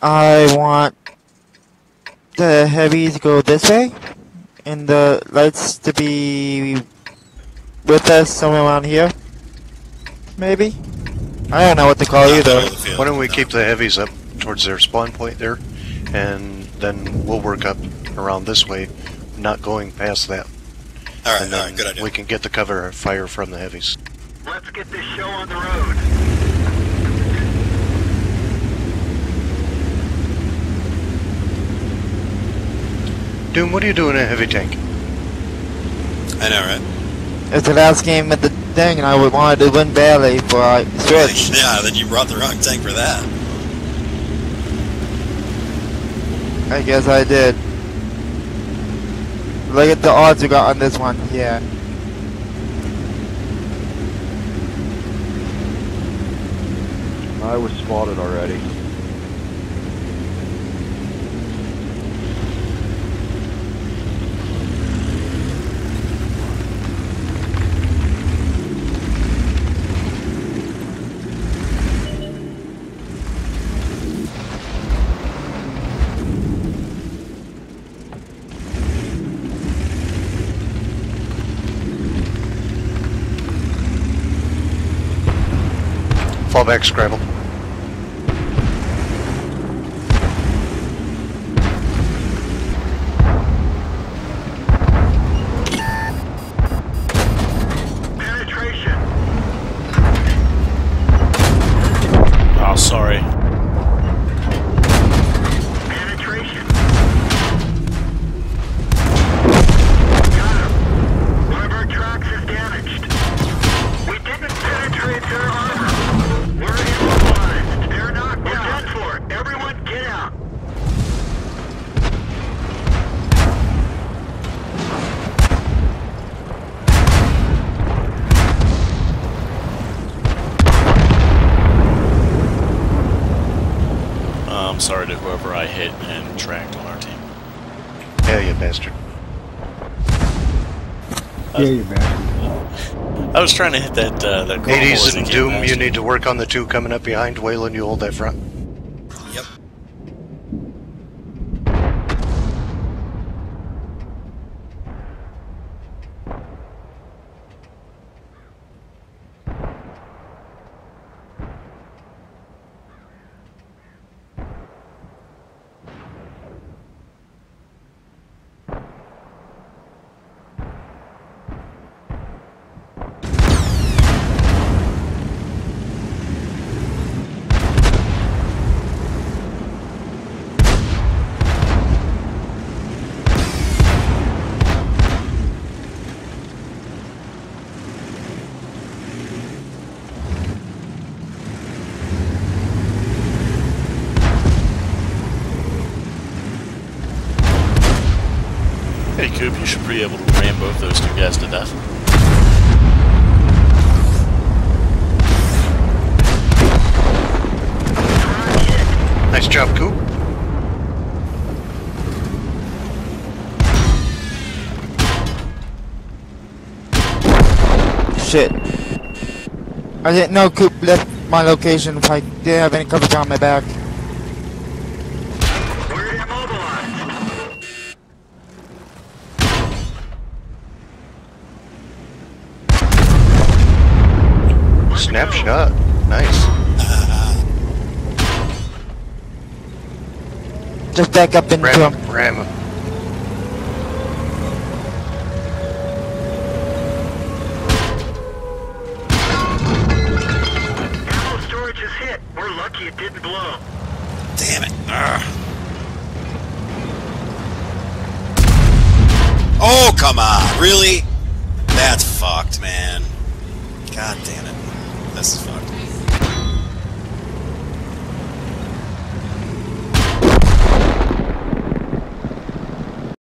I want the heavies to go this way, and the lights to be with us somewhere around here. Maybe? I don't know what to call either. Why don't we keep the heavies up towards their spawn point there, and then we'll work up around this way, not going past that. Alright, good idea. We can get the cover fire from the heavies. Let's get this show on the road. Doom, what are you doing in a heavy tank? I know, right? It's the last game of the thing, and I would wanted to win badly for I switch. Yeah, then you brought the wrong tank for that. I guess I did. Look at the odds we got on this one. Yeah. I was spotted already. Fall back, Scrabble. Penetration. Oh, sorry. Penetration. Got him. One of our tracks is damaged. We didn't penetrate their armor. We're immobilized. They're knocked down. We're done for. Everyone get out. I'm sorry to whoever I hit and tracked on our team. Yeah, you bastard. Yeah, you bastard. I was trying to hit that that. Hades and Doom, you need to work on the two coming up behind. Waylon, you hold that front. Yep. Hey, Coop, you should be able to ram both those two guys to death. Nice job, Coop. Shit. I didn't know Coop left my location if I didn't have any coverage on my back. We're immobilized. Snapshot. Nice. Just back up into Ram him. him. Ram him. Ammo storage is hit. We're lucky it didn't blow. Damn it. Oh, come on. Really? That's fucked, man. God damn it. This is fucked.